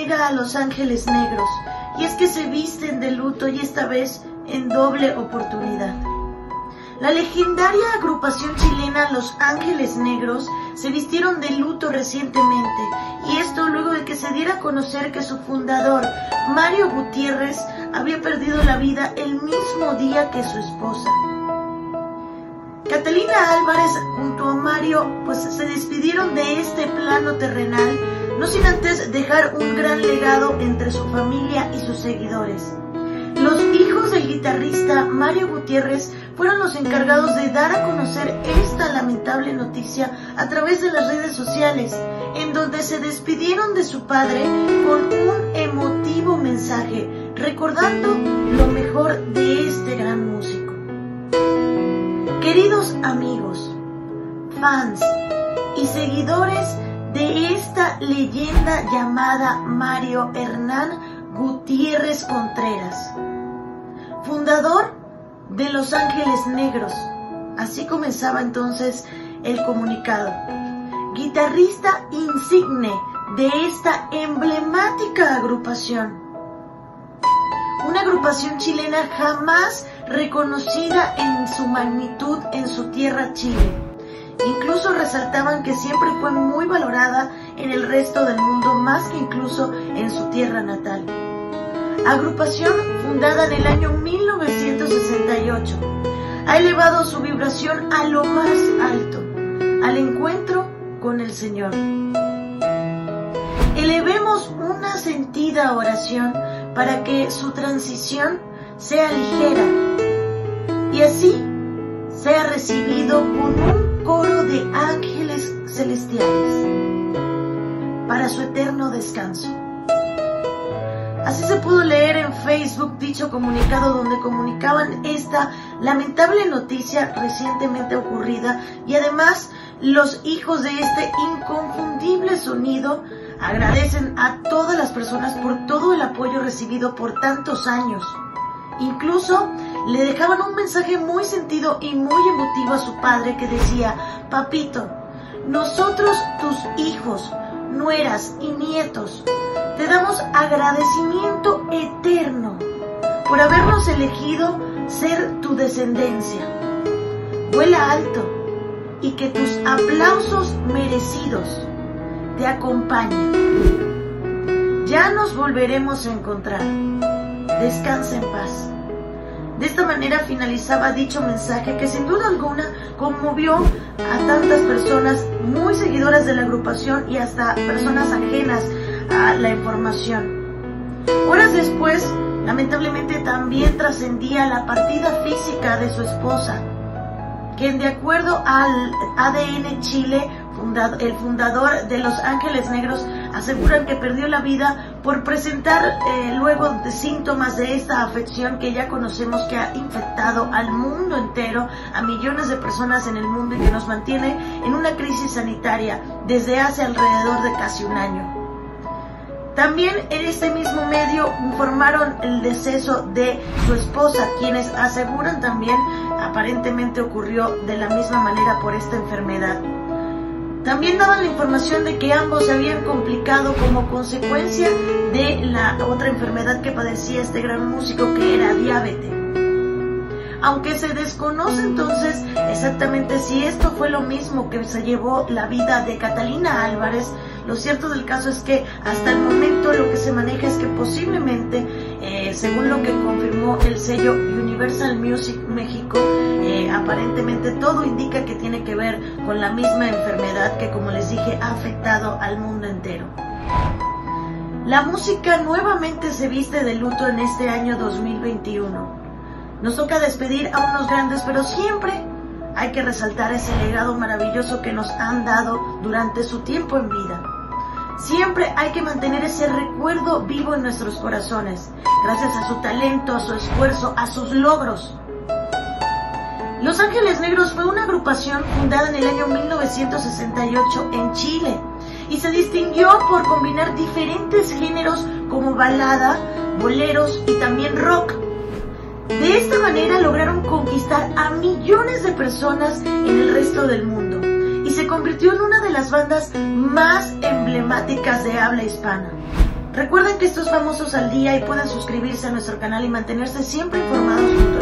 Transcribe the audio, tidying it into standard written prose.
llega a Los Ángeles Negros, y es que se visten de luto y esta vez en doble oportunidad. La legendaria agrupación chilena Los Ángeles Negros se vistieron de luto recientemente, y esto luego de que se diera a conocer que su fundador, Mario Gutiérrez, había perdido la vida el mismo día que su esposa. Catalina Álvarez junto a Mario pues se despidieron de este plano terrenal, no sin antes dejar un gran legado entre su familia y sus seguidores. Los hijos del guitarrista Mario Gutiérrez fueron los encargados de dar a conocer esta lamentable noticia a través de las redes sociales, en donde se despidieron de su padre con un emotivo mensaje, recordando lo mejor de este gran músico. Queridos amigos, fans y seguidores de esta leyenda llamada Mario Hernán Gutiérrez Contreras, fundador de Los Ángeles Negros, así comenzaba entonces el comunicado. Guitarrista insigne de esta emblemática agrupación, una agrupación chilena jamás reconocida en su magnitud en su tierra, Chile. Incluso resaltaban que siempre fue muy valorada en el resto del mundo, más que incluso en su tierra natal. Agrupación fundada en el año 1968, ha elevado su vibración a lo más alto, al encuentro con el Señor. Elevemos una sentida oración para que su transición sea ligera y así sea recibido con un coro de ángeles celestiales para su eterno descanso. Así se pudo leer en Facebook dicho comunicado, donde comunicaban esta lamentable noticia recientemente ocurrida, y además los hijos de este inconfundible sonido agradecen a todas las personas por todo el apoyo recibido por tantos años. Incluso le dejaban un mensaje muy sentido y muy emotivo a su padre que decía: papito, nosotros tus hijos, nueras y nietos, te damos agradecimiento eterno por habernos elegido ser tu descendencia. Vuela alto y que tus aplausos merecidos te acompañen. Ya nos volveremos a encontrar. Descansa en paz. De esta manera finalizaba dicho mensaje que sin duda alguna conmovió a tantas personas muy seguidoras de la agrupación y hasta personas ajenas a la información. Horas después, lamentablemente también trascendía la partida física de su esposa, quien, de acuerdo al ADN Chile, el fundador de Los Ángeles Negros, aseguran que perdió la vida por presentar luego de síntomas de esta afección que ya conocemos, que ha infectado al mundo entero, a millones de personas en el mundo, y que nos mantiene en una crisis sanitaria desde hace alrededor de casi un año. También en este mismo medio informaron el deceso de su esposa, quienes aseguran también aparentemente ocurrió de la misma manera por esta enfermedad. También daban la información de que ambos se habían complicado como consecuencia de la otra enfermedad que padecía este gran músico, que era diabetes. Aunque se desconoce entonces exactamente si esto fue lo mismo que se llevó la vida de Catalina Álvarez, lo cierto del caso es que hasta el momento lo que se maneja es que posiblemente, según lo que confirmó el sello Universal Music México, aparentemente todo indica que tiene que ver con la misma enfermedad que, como les dije, ha afectado al mundo entero. La música nuevamente se viste de luto en este año 2021. Nos toca despedir a unos grandes, pero siempre hay que resaltar ese legado maravilloso que nos han dado durante su tiempo en vida. Siempre hay que mantener ese recuerdo vivo en nuestros corazones, gracias a su talento, a su esfuerzo, a sus logros. Los Ángeles Negros fue una agrupación fundada en el año 1968 en Chile y se distinguió por combinar diferentes géneros como balada, boleros y también rock. De esta manera lograron conquistar a millones de personas en el resto del mundo y se convirtió en una de las bandas más emblemáticas de habla hispana. Recuerden que estos famosos al día y pueden suscribirse a nuestro canal y mantenerse siempre informados junto